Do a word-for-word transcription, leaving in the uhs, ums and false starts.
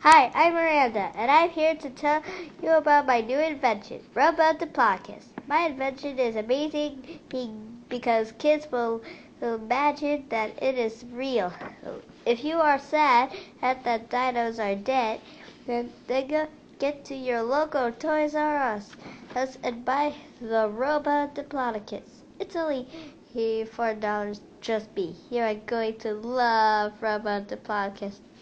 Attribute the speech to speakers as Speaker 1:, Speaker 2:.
Speaker 1: Hi, I'm Miranda, and I'm here to tell you about my new invention, Robot the Podcast. My invention is amazing because kids will imagine that it is real. If you are sad that dinos are dead, then go get to your local Toys R Us and buy the Robot the Podcast. It's only four dollars. Trust me, you are going to love Robot the Podcast.